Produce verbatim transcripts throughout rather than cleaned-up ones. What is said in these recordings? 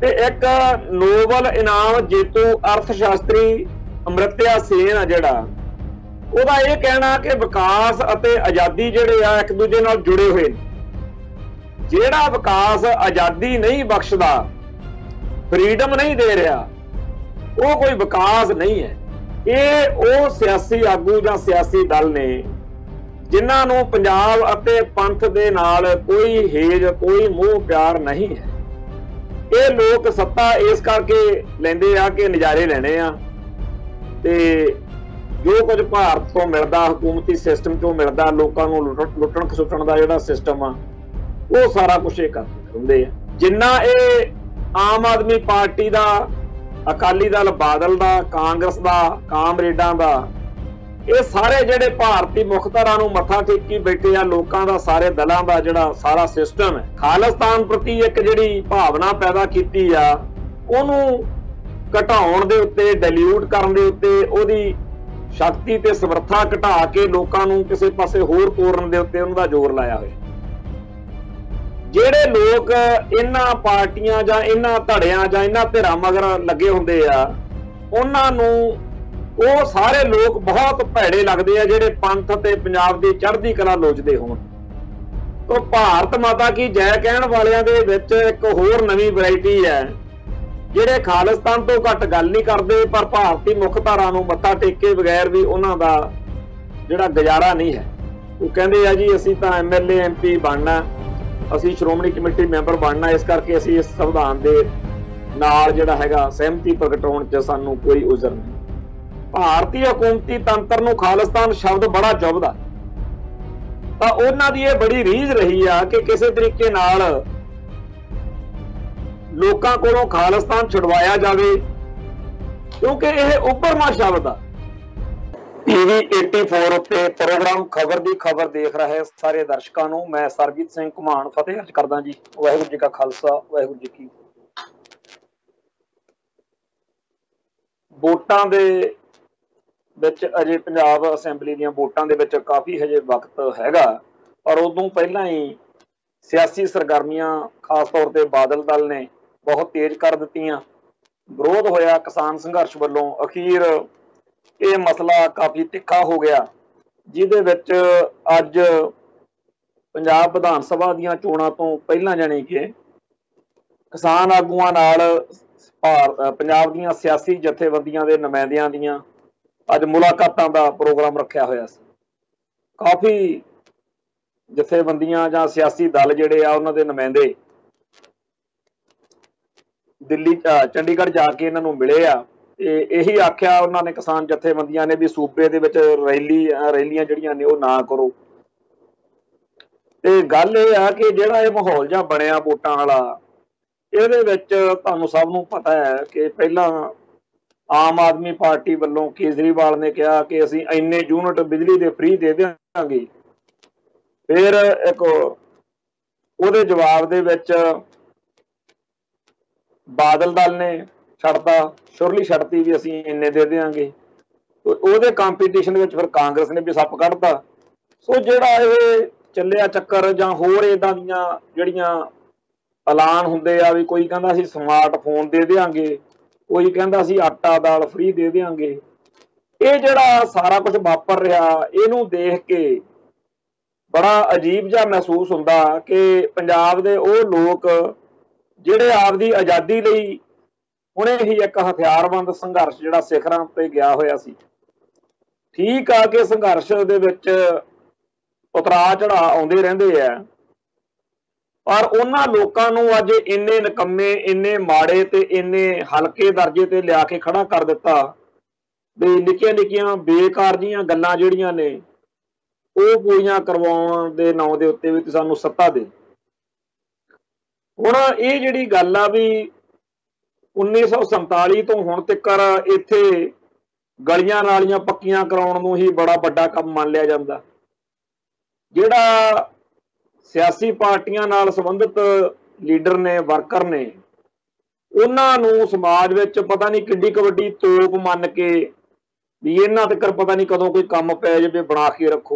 ਤੇ ਇੱਕ ਨੋਬਲ ਇਨਾਮ ਜੇਤੂ ਅਰਥਸ਼ਾਸਤਰੀ ਅਮਰਤਿਆ ਸੇਨ ਆ ਜਿਹੜਾ, ਉਹਦਾ ਇਹ ਕਹਿਣਾ ਕਿ ਵਿਕਾਸ ਅਤੇ ਆਜ਼ਾਦੀ ਜਿਹੜੇ ਆ ਇੱਕ ਦੂਜੇ ਨਾਲ ਜੁੜੇ ਹੋਏ ਨੇ। ਜਿਹੜਾ ਵਿਕਾਸ ਆਜ਼ਾਦੀ ਨਹੀਂ ਬਖਸ਼ਦਾ, ਫਰੀडम नहीं दे रहा, वो कोई विकास नहीं है। ये वो सियासी आगू ਜਾਂ सियासी दल ने जिन्हां नूं पंजाब अते पंथ दे नाल कोई हेज कोई मोह प्यार नहीं है। ये लोग सत्ता इस करके लैंदे आ कि नज़ारे लैणे आ ते जो कुछ भारत तो मिलदा, हुकूमती सिस्टम चों मिलदा, लोकां नूं लुट्टण खसुੱਟਣ ਦਾ ਜਿਹੜਾ सिस्टम आ वो सारा कुछ ये करदे हुंदे आ। जिन्ना ये आम आदमी पार्टी का, अकाली दल बादल का, कांग्रेस का, कामरेडां का, ये सारे जिहड़े भारती मुखतारां नूं मत्था टेकी बैठे आ, लोकां दा सारे दलां दा जिहड़ा सारा सिस्टम है, खालिस्तान प्रति एक जिहड़ी भावना पैदा कीती आ, उहनूं घटाउण दे उत्ते, डाइल्यूट करन दे उत्ते, ओहदी शक्ति ते समर्था घटा के लोकां नूं किसे पासे होर तोड़न दे उत्ते उहनां दा जोर लाया होया। ਜਿਹੜੇ ਲੋਕ ਇਹਨਾਂ ਪਾਰਟੀਆਂ ਜਾਂ ਇਹਨਾਂ ਧੜਿਆਂ ਜਾਂ ਇਹਨਾਂ ਧਿਰਾਂ ਮਗਰ ਲੱਗੇ ਹੁੰਦੇ ਆ, ਉਹਨਾਂ ਨੂੰ ਉਹ ਸਾਰੇ ਲੋਕ ਬਹੁਤ ਭੈੜੇ ਲੱਗਦੇ ਆ ਜਿਹੜੇ ਪੰਥ ਤੇ ਪੰਜਾਬ ਦੀ ਚੜ੍ਹਦੀ ਕਲਾ ਲੋਚਦੇ ਹੋਣ। ਤਾਂ ਭਾਰਤ ਮਾਤਾ ਕੀ ਜੈ ਕਹਿਣ ਵਾਲਿਆਂ ਦੇ ਵਿੱਚ ਇੱਕ ਹੋਰ ਨਵੀਂ ਵੈਰਾਈਟੀ ਹੈ, ਜਿਹੜੇ ਖਾਲਿਸਤਾਨ ਤੋਂ ਘੱਟ ਗੱਲ ਨਹੀਂ ਕਰਦੇ, ਪਰ ਭਾਰਤੀ ਮੁੱਖ ਧਾਰਾ ਨੂੰ ਮੱਥਾ ਟੇਕੇ ਬਗੈਰ ਵੀ ਉਹਨਾਂ ਦਾ ਜਿਹੜਾ ਗੁਜ਼ਾਰਾ ਨਹੀਂ ਹੈ। ਉਹ ਕਹਿੰਦੇ ਆ ਜੀ ਅਸੀਂ ਤਾਂ M L A M P ਬਣਨਾ, ਅਸੀਂ ਸ਼੍ਰੋਮਣੀ ਕਮੇਟੀ ਮੈਂਬਰ ਬਣਨਾ, ਇਸ ਕਰਕੇ ਅਸੀਂ ਇਸ ਸੰਵਿਧਾਨ ਦੇ ਨਾਲ ਜਿਹੜਾ ਹੈਗਾ ਸਹਿਮਤੀ ਪ੍ਰਗਟਾਉਣ 'ਚ ਸਾਨੂੰ ਕੋਈ ਉਜ਼ਰ ਨਹੀਂ। ਭਾਰਤੀ ਹਕੂਮਤੀ ਤੰਤਰ ਨੂੰ ਖਾਲਿਸਤਾਨ ਸ਼ਬਦ ਬੜਾ ਚੁਭਦਾ, ਤਾਂ ਉਹਨਾਂ ਦੀ ਇਹ ਬੜੀ ਰੀਝ ਰਹੀ ਆ ਕਿ ਕਿਸੇ ਤਰੀਕੇ ਨਾਲ ਲੋਕਾਂ ਕੋਲੋਂ ਖਾਲਿਸਤਾਨ ਛੁਡਵਾਇਆ ਜਾਵੇ, ਕਿਉਂਕਿ ਇਹ ਉੱਭਰਵਾਂ ਸ਼ਬਦ ਆ। टीवी चौरासी उत्ते प्रोग्राम खबर दी खबर देख रहे सारे दर्शकों को मैं सरबजीत सिंह घुमान फतेह अर्ज करदा जी। वाहिगुरू जी का खालसा वाहिगुरू जी की वोटां दे विच अजे पंजाब असैंबली दीयां वोटां दे विच काफ़ी हजे वक्त हैगा, पर उदों पहलां ही सियासी सरगर्मियां खास तौर ते बादल दल ने बहुत तेज कर दित्तियां। विरोध होया किसान संघर्ष वल्लों, अखीर ये मसला काफ़ी तिखा हो गया, जिहदे विच अज पंजाब विधान सभा दीयां चोणां तो पहलां जानी कि किसान आगूआं नाल पंजाब दीयां सियासी जथेबंदियां दे नुमाइंदियां दीयां अज मुलाकातां दा प्रोग्राम रखिया होया सी। काफ़ी जथेबंदियां जां सियासी दल जिहड़े आ उन्हां दे नुमाइंदे दिल्ली चंडीगढ़ जाके इन्हां नूं मिले आ। यही आख्या उन्होंने किसान जथेबंदियां ने भी सूबे दे विच रैली रैलियां जिहड़ियां ने वो ना करो। ते गल ये आ कि जिहड़ा ये माहौल जिहा बनिया वोटां वाला, इहदे विच तुहानूं सब नूं पता है कि पहलां आम आदमी पार्टी वल्लों केजरीवाल ने कहा कि असीं इन्ने यूनिट बिजली दे फ्री दे देवांगे, फिर एक उहदे जवाब दे विच बादल दल ने छड्डता, शुरली छड्डती भी असीं इन्ने दे देंगे। तो उहदे कंपीटीशन विच फिर कांग्रेस ने भी सप कढ़ता। सो जिहड़ा इह ਚੱਲਿਆ ਚੱਕਰ ਜਾਂ ਹੋਰ इदां दीयां ਜਿਹੜੀਆਂ ਐਲਾਨ ਹੁੰਦੇ ਆ ਵੀ ਕੋਈ ਕਹਿੰਦਾ ਅਸੀਂ ਸਮਾਰਟਫੋਨ ਦੇ ਦੇਵਾਂਗੇ, ਕੋਈ ਕਹਿੰਦਾ ਅਸੀਂ ਆਟਾ ਦਾਲ ਫ੍ਰੀ ਦੇ ਦੇਵਾਂਗੇ, ਇਹ ਜਿਹੜਾ ਸਾਰਾ ਕੁਝ ਵਾਪਰ ਰਿਹਾ ਇਹਨੂੰ ਦੇਖ ਕੇ ਬੜਾ ਅਜੀਬ ਜਿਹਾ ਮਹਿਸੂਸ ਹੁੰਦਾ ਕਿ ਪੰਜਾਬ ਦੇ ਉਹ ਲੋਕ ਜਿਹੜੇ ਆਪਦੀ ਆਜ਼ਾਦੀ ਲਈ ਹੁਣੇ ही एक हथियारबंद संघर्ष जिहड़ा सिखरां ते गया होया सी। ठीक आ कि संघर्ष दे विच उतरा चढ़ा आउंदे रहिंदे आ, पर उन्हां लोकां नूं अज इन्ने निकम्मे, इन्ने माड़े ते इन्ने हल्के दर्जे ते लिया के खड़ा कर दिता भी निक्कियां निक्कियां बेकार जिहियां गल्लां जिहड़ियां ने ਉਹ पूरियां करवाउण दे नां दे उत्ते भी सानूं सत्ता दे। हुण ਇਹ ਜਿਹੜੀ ਗੱਲ ਆ भी उन्नीस सौ संताली तो हुण तकर इत्थे गलियां नालियां पक्कियां कराउण नूं ही बड़ा वड्डा काम मान लिया जांदा। जिहड़ा सियासी पार्टियां नाल संबंधित लीडर ने, वर्कर ने, उन्हां नूं समाज विच पता नहीं किड्डी क वड्डी तोप मन के भी इन्हां तकर पता नहीं कदों कोई काम पै जावे बना के रखो।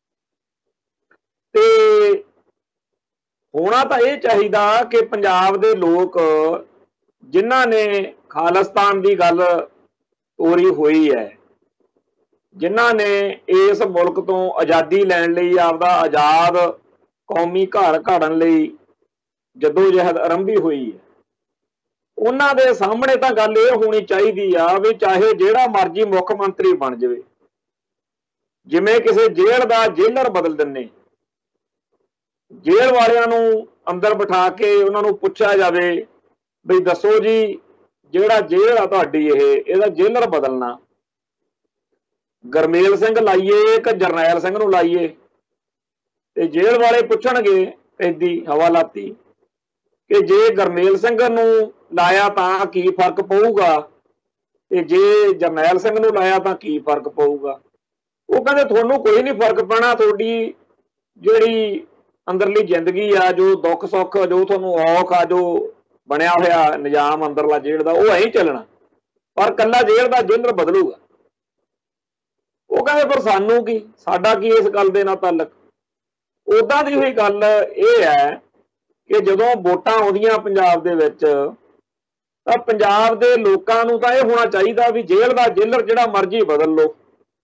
ते होना तां इह चाहीदा कि पंजाब दे लोक जिन्हां ने खालिस्तान की गल तोरी हुई है, जिन्हां ने इस मुल्क तो आज़ादी लैण लई आपदा आज़ाद कौमी घर घाड़न लई जदोजहद आरंभी हुई है, उन्हां दे सामने तां गल इह होनी चाहिदी आ भी चाहे जिहड़ा मर्जी मुख मंत्री बन जावे, जिवें किसी जेल दा जेलर बदल दिंदे, जेल वालियां नूं अंदर बिठा के उन्हां नूं पुछिया जावे भी दसो जी जिहड़ा जेल आ तुहाडी इह इहदा जेलर बदलना गरमेल सिंह लाइए कि जरनैल सिंह नूं लाइए, ते जेल वाले पुछणगे कैदी हवालाती कि जे गरमेल सिंह नूं लाया तां की फर्क पऊगा ते जे जरनैल सिंह नूं लाया तां की फर्क पऊगा। वो कहंदे तुहानूं कोई नहीं फर्क पैना, तुहाडी जिहड़ी अंदरली जिंदगी आ, जो दुख सुख, जो तुहानूं औख आ, जो बनया होया निजाम अंदरला जेल दा वो ऐ चलना, पर कल्ला जेल दा जेलर बदलूगा। वो कहंदे पर सानू की, साडा की इस गल दे नाल ताल्लुक। उदां दी होई गल इह है कि जदों वोटां आउंदियां पंजाब दे विच तां पंजाब दे लोकां नूं तां इह होना चाहीदा भी जेल दा जेलर जिहड़ा मर्जी बदल लो,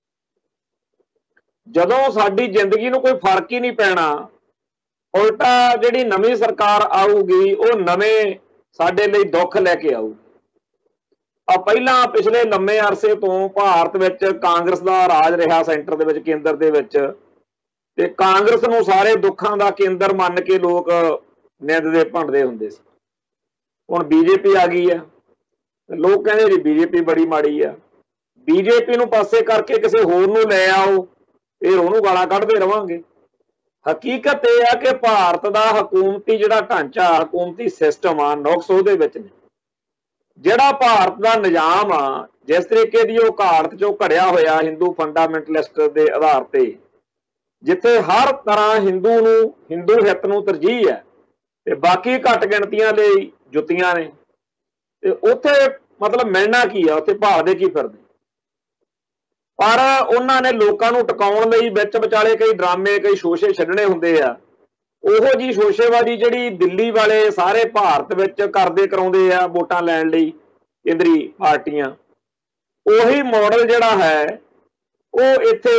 जदों साडी जिंदगी नूं कोई फर्क ही नहीं पैना, उल्टा जिहड़ी नवीं सरकार आऊगी वो नवें साडे लई दुख लैके आऊगी। आ पहिलां पिछले लंबे अरसे तो भारत विच कांग्रेस दा राज रहा, सेंटर दे विच, केंद्र दे विच, ते कांग्रेस नूं सारे दुखां दा केंद्र मन के लोक निंददे भंडदे हुंदे सी। हुण बीजेपी आ गई है, लोग कहंदे जी बीजेपी बड़ी माड़ी आ, बीजेपी नूं पासे करके किसी होर नूं लै आओ, फिर उहनूं गालां कढदे रवांगे। हकीकत यह है कि भारत का हकूमती जिहड़ा ढांचा, हकूमती सिस्टम आ, नुक्स उहदे विच ने। जिहड़ा भारत का निजाम आ, जिस तरीके की वो घाड़त चों घड़िया होया हिंदू फंडामेंटलिस्ट के आधार पर, जिथे हर तरह हिंदू नूं, हिंदू हित नूं तरजीह है ते बाकी घट गिणतियां लई जुत्तियां ने, ते उत्थे मतलब मिलना की आ, उत्थे भालदे की फिरदे। पर उन्होंने लोगों को टिकाउण लई विच विचाले कई ड्रामे, कई शोशे छड्डणे हुंदे आ। ओहो जी शोशेबाजी जिहड़ी दिल्ली वाले सारे भारत विच करदे कराउंदे आ वोटां लैण लई केंद्री पार्टियां, उही मॉडल जिहड़ा है वो इत्थे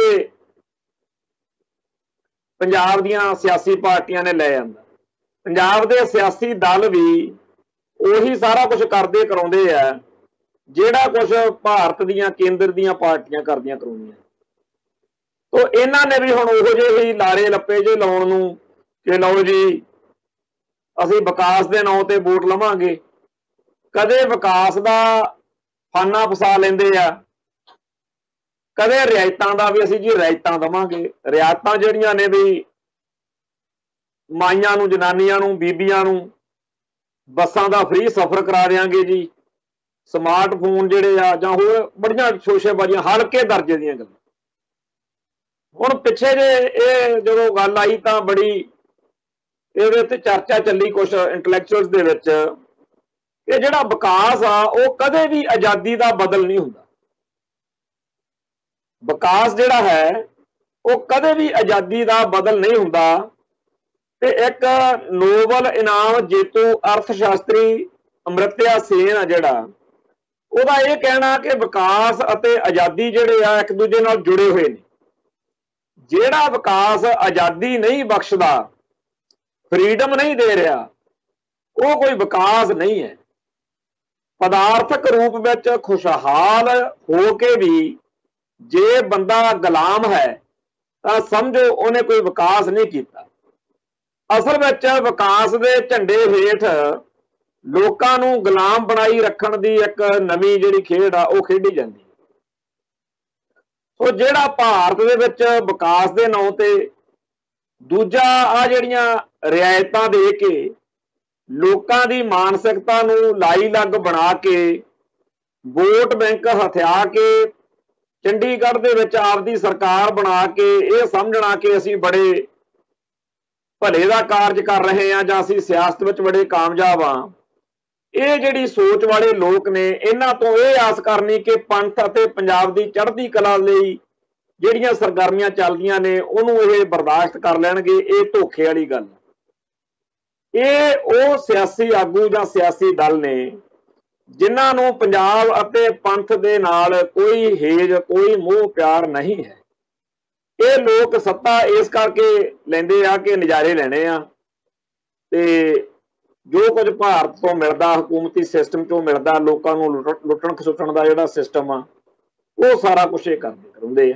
पंजाब दीआं सियासी पार्टियां ने लै आंदा। पंजाब दे सियासी दल भी उही सारा कुछ करदे कराउंदे आ ਜਿਹੜਾ ਕੁਝ ਭਾਰਤ ਦੀਆਂ ਕੇਂਦਰ ਦੀਆਂ ਪਾਰਟੀਆਂ ਕਰਦੀਆਂ ਕਰਾਉਂਦੀਆਂ। तो ਇਹਨਾਂ ਨੇ ਵੀ ਹੁਣ ਉਹੋ ਜਿਹੇ ਹੀ ਲਾਰੇ ਲੱਪੇ ਜੇ ਲਾਉਣ ਨੂੰ ਕਿ ਲਓ ਜੀ ਅਸੀਂ ਵਿਕਾਸ ਦੇ ਨਾਂ ਤੇ ਵੋਟ ਲਵਾਂਗੇ, ਕਦੇ ਵਿਕਾਸ ਦਾ ਫਾਨਾ ਫਸਾ ਲੈਂਦੇ ਆ, ਕਦੇ ਰਿਆਇਤਾਂ ਦਾ ਵੀ ਅਸੀਂ ਜੀ ਰਿਆਇਤਾਂ ਦੇਵਾਂਗੇ। ਰਿਆਇਤਾਂ ਜਿਹੜੀਆਂ ਨੇ ਵੀ ਮਾਈਆਂ ਨੂੰ, ਜਨਾਨੀਆਂ ਨੂੰ, ਬੀਬੀਆਂ ਨੂੰ ਬੱਸਾਂ ਦਾ ਫ੍ਰੀ ਸਫ਼ਰ ਕਰਾ ਦਿਆਂਗੇ ਜੀ, स्मार्टफोन जिहड़े आ जां होर बड़ियां शोशेबाजियां हल्के दर्जे दीयां गल्लां। हुण पिछे जे इह जदों गल आई तां बड़ी इहदे ते चर्चा चली कुछ इंटलैक्चुअल्स दे विच कि जिहड़ा विकास आ वो कदे भी आज़ादी दा बदल नहीं हुंदा। विकास जिहड़ा है वो कदे भी आज़ादी दा बदल नहीं हुंदा। ते एक नोबल इनाम जेतू अर्थशास्त्री अमर्त्य सेन आ जिहड़ा, ਉਹਦਾ ਇਹ ਕਹਿਣਾ ਕਿ ਵਿਕਾਸ ਅਤੇ ਆਜ਼ਾਦੀ ਜਿਹੜੇ ਆ ਇੱਕ ਦੂਜੇ ਨਾਲ ਜੁੜੇ ਹੋਏ ਨੇ। ਜਿਹੜਾ ਵਿਕਾਸ ਆਜ਼ਾਦੀ ਨਹੀਂ ਬਖਸ਼ਦਾ, ਫਰੀडम ਨਹੀਂ ਦੇ ਰਿਹਾ, ਉਹ ਕੋਈ ਵਿਕਾਸ ਨਹੀਂ ਹੈ। ਪਦਾਰਥਕ ਰੂਪ ਵਿੱਚ ਖੁਸ਼ਹਾਲ ਹੋ ਕੇ ਵੀ ਜੇ ਬੰਦਾ ਗੁਲਾਮ ਹੈ ਤਾਂ ਸਮਝੋ ਉਹਨੇ ਕੋਈ ਵਿਕਾਸ ਨਹੀਂ ਕੀਤਾ। ਅਸਲ ਵਿੱਚ ਵਿਕਾਸ ਦੇ ਝੰਡੇ ਹੇਠ ਲੋਕਾਂ ਨੂੰ ਗੁਲਾਮ ਬਣਾਈ ਰੱਖਣ ਦੀ ਇੱਕ ਨਵੀਂ ਜਿਹੜੀ ਖੇਡ ਆ ਉਹ ਖੇਡੀ ਜਾਂਦੀ। ਸੋ ਜਿਹੜਾ ਭਾਰਤ ਦੇ ਵਿੱਚ ਵਿਕਾਸ ਦੇ ਨਾਂ ਤੇ ਦੂਜਾ ਆ ਜਿਹੜੀਆਂ ਰਿਆਇਤਾਂ ਦੇ ਕੇ ਲੋਕਾਂ ਦੀ ਮਾਨਸਿਕਤਾ ਨੂੰ ਲਾਈ ਲੱਗ ਬਣਾ ਕੇ ਵੋਟ ਬੈਂਕ ਹਥਿਆ ਕੇ ਚੰਡੀਗੜ੍ਹ ਦੇ ਵਿੱਚ ਆਪਦੀ ਸਰਕਾਰ ਬਣਾ ਕੇ ਇਹ ਸਮਝਣਾ ਕਿ ਅਸੀਂ ਬੜੇ ਭਲੇ ਦਾ ਕਾਰਜ ਕਰ ਰਹੇ ਹਾਂ ਜਾਂ ਅਸੀਂ ਸਿਆਸਤ ਵਿੱਚ ਬੜੇ ਕਾਮਯਾਬ ਹਾਂ। ਇਹ ਜਿਹੜੀ ਸੋਚ ਵਾਲੇ ਲੋਕ ਨੇ ਇਹਨਾਂ ਤੋਂ ਇਹ ਆਸ ਕਰਨੀ ਕਿ ਪੰਥ ਅਤੇ ਪੰਜਾਬ ਦੀ ਚੜ੍ਹਦੀ ਕਲਾ ਲਈ ਜਿਹੜੀਆਂ ਸਰਗਰਮੀਆਂ ਚੱਲਦੀਆਂ ਨੇ ਉਹਨੂੰ ਇਹ ਬਰਦਾਸ਼ਤ ਕਰ ਲੈਣਗੇ, ਇਹ ਧੋਖੇ ਵਾਲੀ ਗੱਲ। ਇਹ ਉਹ ਸਿਆਸੀ ਆਗੂ ਜਾਂ ਸਿਆਸੀ ਦਲ ਨੇ ਜਿਨ੍ਹਾਂ ਨੂੰ ਪੰਜਾਬ ਅਤੇ ਪੰਥ ਦੇ ਨਾਲ ਕੋਈ ਹੇਜ ਕੋਈ ਮੋਹ ਪਿਆਰ ਨਹੀਂ ਹੈ। ਇਹ ਲੋਕ ਸੱਤਾ ਇਸ ਕਰਕੇ ਲੈਂਦੇ ਆ ਕਿ ਨਜ਼ਾਰੇ ਲੈਣੇ ਆ, ਤੇ ਜੋ ਕੁਝ ਭਾਰਤ ਤੋਂ ਮਿਲਦਾ, ਹਕੂਮਤੀ ਸਿਸਟਮ ਚੋਂ ਮਿਲਦਾ, ਲੋਕਾਂ ਨੂੰ ਲੁੱਟਣ ਖਸੁੱਟਣ ਦਾ ਜਿਹੜਾ ਸਿਸਟਮ ਆ, ਉਹ ਸਾਰਾ ਕੁਛ ਇਹ ਕਰਦੇ ਕਰਾਉਂਦੇ ਆ।